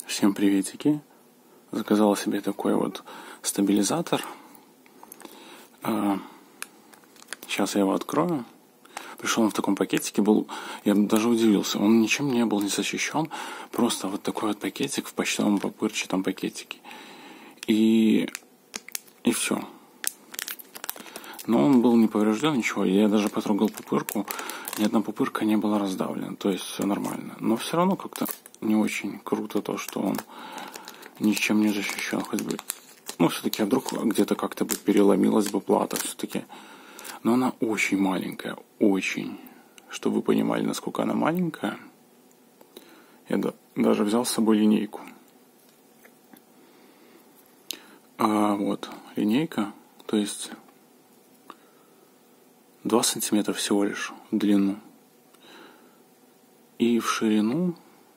Всем приветики. Заказал себе такой вот стабилизатор. Сейчас я его открою. Пришел он в таком пакетике, я даже удивился. Он ничем не был не защищен. Просто вот такой вот пакетик в почтовом пупырчатом пакетике. И все. Но он был не поврежден, ничего. Я даже потрогал пупырку. Ни одна пупырка не была раздавлена. То есть все нормально. Но все равно как-то не очень круто то, что он ничем не защищен. Хоть бы. Все-таки, а вдруг где-то как-то бы переломилась бы плата все-таки. Но она очень маленькая. Очень. Чтобы вы понимали, насколько она маленькая. Я даже взял с собой линейку. Вот линейка. То есть 2 сантиметра всего лишь в длину. И в ширину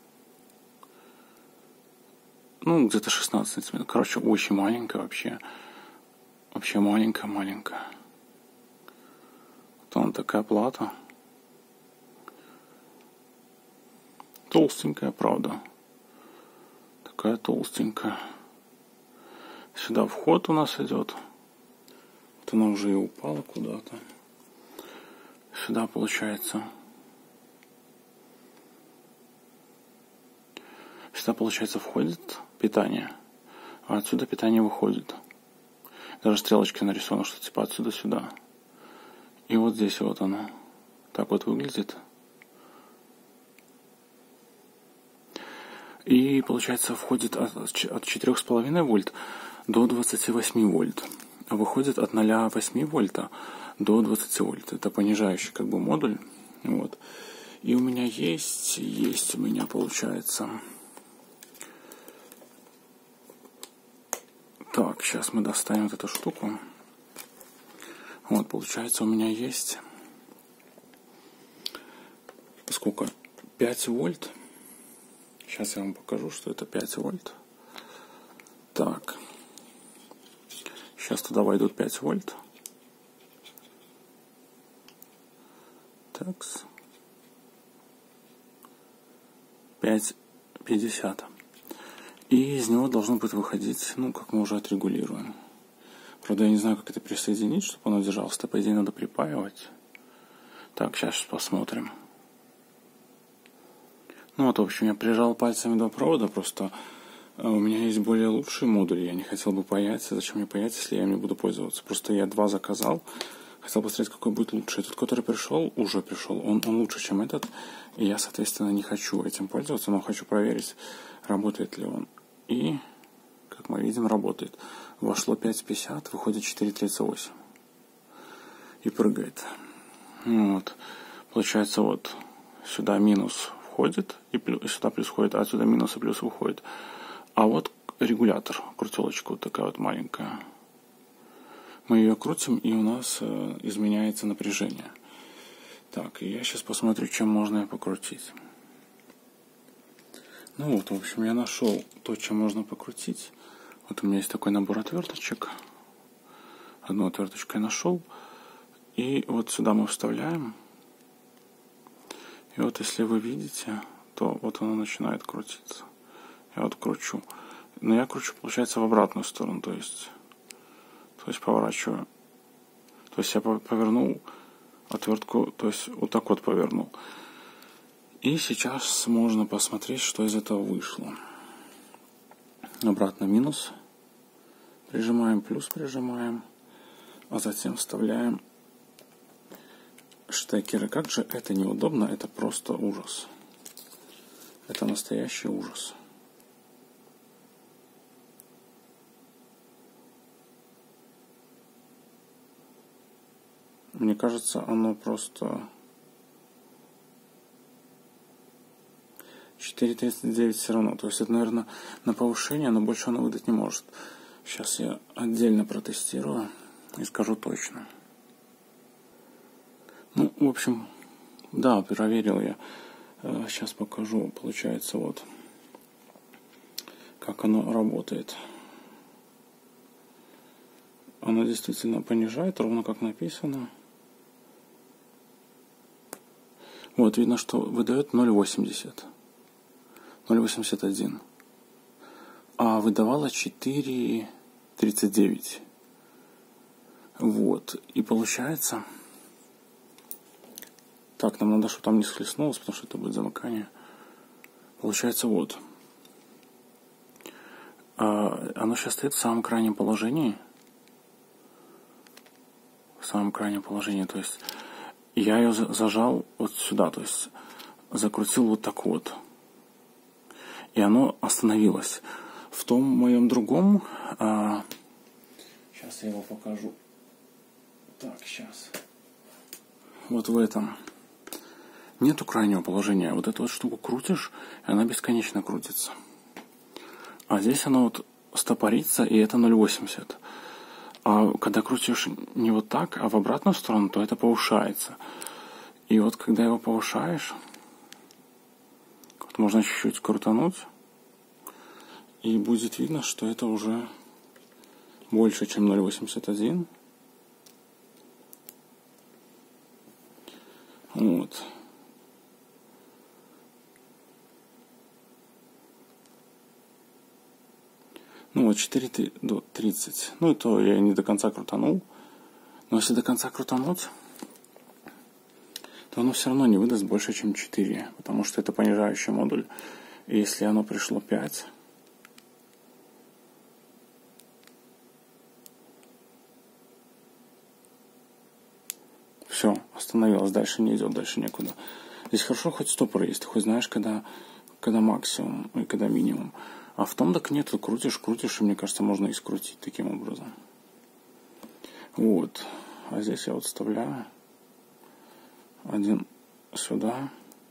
где-то 16 сантиметров. Короче, очень маленькая вообще. Вообще маленькая. Вот она такая плата. Толстенькая, правда. Такая толстенькая. Сюда вход у нас идет. Вот она уже и упала куда-то. Сюда получается. Сюда, получается, входит питание. А отсюда питание выходит. Даже стрелочкой нарисовано, что типа отсюда сюда. И вот здесь вот оно. Так вот выглядит. И, получается, входит от 4,5 вольт до 28 вольт. А выходит от 0,8 вольта до 20 вольт. Это понижающий как бы модуль. Вот. И у меня есть у меня получается. Так, сейчас мы достанем вот эту штуку. Вот, получается, у меня есть сколько? 5 вольт. Сейчас я вам покажу, что это 5 вольт. Так. Сейчас туда войдут 5 вольт. Такс. 5,50. И из него должно будет выходить, как мы уже отрегулируем. Правда, я не знаю, как это присоединить, чтобы оно держалось. По идее, надо припаивать. Так, сейчас посмотрим. В общем, я прижал пальцами до провода, просто у меня есть более лучший модуль. Я не хотел бы паять. Зачем мне паять, если я им не буду пользоваться? Просто я 2 заказал. Хотел посмотреть, какой будет лучше. Этот, который уже пришел. Он лучше, чем этот. И я, соответственно, не хочу этим пользоваться, но хочу проверить, работает ли он. И, как мы видим, работает. Вошло 5,50, выходит 4,38. И прыгает. Вот. Получается, вот сюда минус входит, и сюда плюс входит, а отсюда минус и плюс выходит. А вот регулятор, крутелочка вот такая вот маленькая. Мы ее крутим, и у нас изменяется напряжение. Так, и я сейчас посмотрю, чем можно ее покрутить. В общем, я нашел то, чем можно покрутить. Вот у меня есть такой набор отверточек. Одну отверточку я нашел. И вот сюда мы вставляем. И вот если вы видите, то вот оно начинает крутиться. Я вот кручу. Но я кручу, получается, в обратную сторону. То есть поворачиваю. То есть я повернул отвертку, то есть вот так вот повернул. И сейчас можно посмотреть, что из этого вышло. Обратно минус. Прижимаем, плюс прижимаем. А затем вставляем штекеры. Как же это неудобно, это просто ужас. Это настоящий ужас. Мне кажется, оно просто 4,39 все равно. То есть это, наверное, на повышение, но больше оно выдать не может. Сейчас я отдельно протестирую и скажу точно. В общем, да, проверил я. Сейчас покажу, получается, вот как оно работает. Оно действительно понижает, ровно как написано. Вот, видно, что выдает 0,80. 0,81. а выдавала 4,39. Вот. И получается... Так, нам надо, чтобы там не схлестнулось, потому что это будет замыкание. Получается вот. Оно сейчас стоит в самом крайнем положении. В самом крайнем положении. То есть я ее зажал вот сюда. То есть закрутил вот так вот. И оно остановилось. В том моем другом... сейчас я его покажу. Так, сейчас. Вот в этом. Нету крайнего положения. Вот эту вот штуку крутишь, и она бесконечно крутится. А здесь она вот стопорится, и это 0,80. А когда крутишь не вот так, а в обратную сторону, то это повышается. И вот когда его повышаешь, вот можно чуть-чуть крутануть, и будет видно, что это уже больше, чем 0,81. Вот. Ну вот 4,30. Ну и то я не до конца крутанул. Но если до конца крутануть, то оно все равно не выдаст больше, чем 4. Потому что это понижающий модуль. И если оно пришло 5... Все, остановилось, дальше не идет, дальше некуда. Здесь хорошо хоть стопор есть, ты хоть знаешь, когда максимум и когда минимум. А в том так нет, ты крутишь, и мне кажется, можно и скрутить таким образом. Вот. А здесь я вот вставляю один сюда,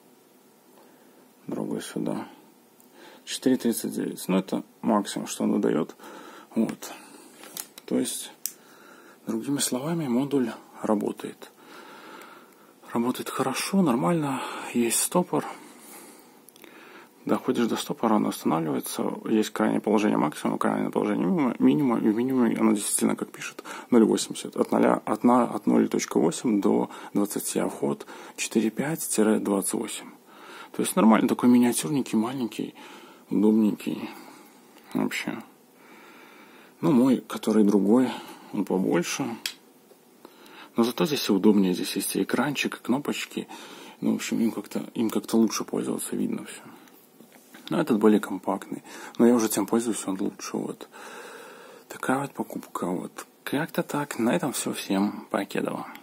другой сюда. 4,39. Ну, это максимум, что он выдает. Вот. То есть, другими словами, модуль работает. Работает хорошо, нормально. Есть стопор. Доходишь до стопора, оно останавливается. Есть крайнее положение максимума, крайнее положение минимума. И в минимуме оно действительно, как пишет, 0,80. От 0,8 до 20, а вход 4,5-28. То есть нормально, такой миниатюрненький, маленький, удобненький. Вообще. Ну, мой, который другой, он побольше. Но зато здесь и удобнее. Здесь есть и экранчик, и кнопочки. Ну, в общем, им как-то лучше пользоваться, видно все. Но этот более компактный. Но я уже тем пользуюсь, он лучше. Вот. Такая вот покупка. Вот. Как-то так. На этом все. Всем покедова.